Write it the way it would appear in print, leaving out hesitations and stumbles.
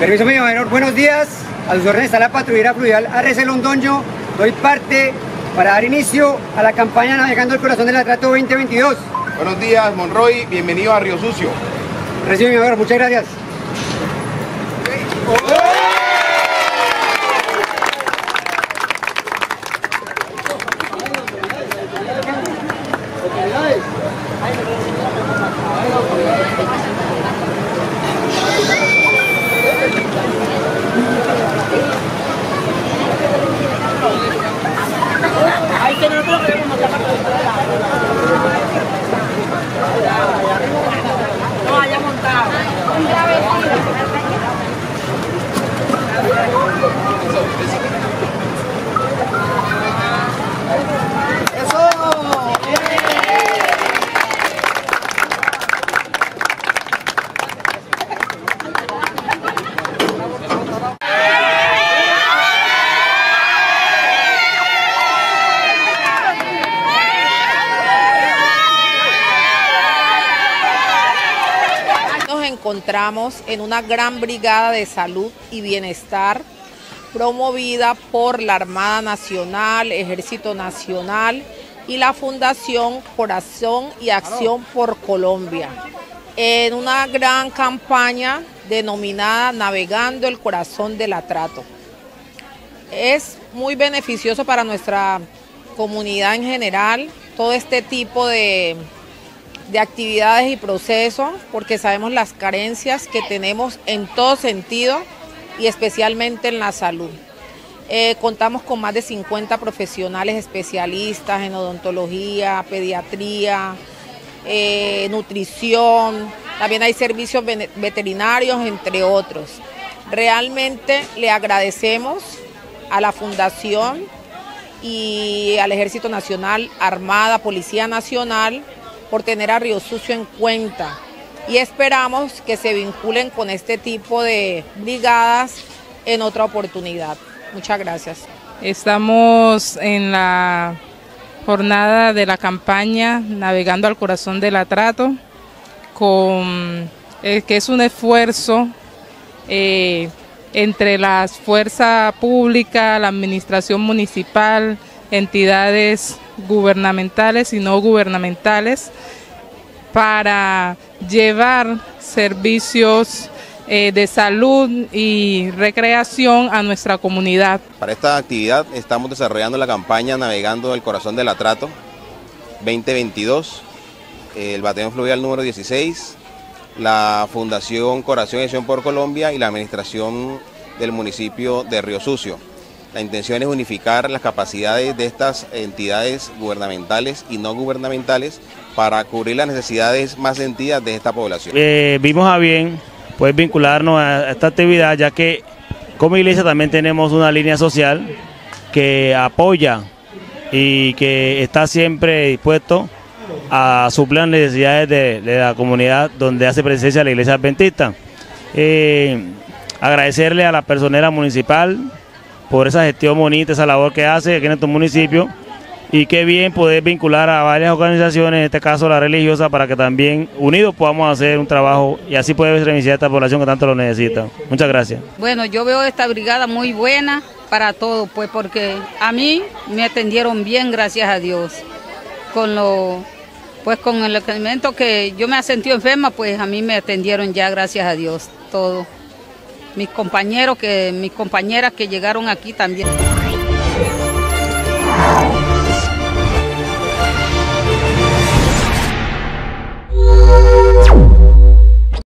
Permiso, mi menor, buenos días. A sus órdenes está la patrullera fluvial ARC Londoño. Doy parte para dar inicio a la campaña Navegando el Corazón del Atrato 2022. Buenos días, Monroy. Bienvenido a Río Sucio. Recibe, mi menor, muchas gracias. No haya montado. Nos encontramos en una gran brigada de salud y bienestar promovida por la Armada Nacional, Ejército Nacional y la Fundación Corazón y Acción por Colombia, en una gran campaña denominada Navegando el Corazón del Atrato. Es muy beneficioso para nuestra comunidad en general todo este tipo de actividades y procesos, porque sabemos las carencias que tenemos en todo sentido y especialmente en la salud. Contamos con más de 50 profesionales especialistas en odontología, pediatría, nutrición, también hay servicios veterinarios, entre otros. Realmente le agradecemos a la Fundación y al Ejército Nacional, Armada, Policía Nacional, por tener a Río Sucio en cuenta, y esperamos que se vinculen con este tipo de brigadas en otra oportunidad. Muchas gracias. Estamos en la jornada de la campaña Navegando al Corazón del Atrato, que es un esfuerzo entre las fuerzas públicas, la administración municipal, entidades gubernamentales y no gubernamentales, para llevar servicios de salud y recreación a nuestra comunidad. Para esta actividad estamos desarrollando la campaña Navegando el Corazón del Atrato 2022, el batallón fluvial número 16, la Fundación Corazón y Acción por Colombia y la administración del municipio de Río Sucio. La intención es unificar las capacidades de estas entidades gubernamentales y no gubernamentales para cubrir las necesidades más sentidas de esta población. Vimos a bien poder vincularnos a esta actividad, ya que como iglesia también tenemos una línea social que apoya y que está siempre dispuesto a suplir las necesidades de la comunidad donde hace presencia la iglesia adventista. Agradecerle a la personera municipal por esa gestión bonita, esa labor que hace aquí en nuestro municipio, y qué bien poder vincular a varias organizaciones, en este caso la religiosa, para que también unidos podamos hacer un trabajo y así poder beneficiar a esta población que tanto lo necesita. Muchas gracias. Bueno, yo veo esta brigada muy buena para todos, pues porque a mí me atendieron bien, gracias a Dios. Con el momento que yo me he sentido enferma, pues a mí me atendieron ya, gracias a Dios, todo. Mis compañeras que llegaron aquí también.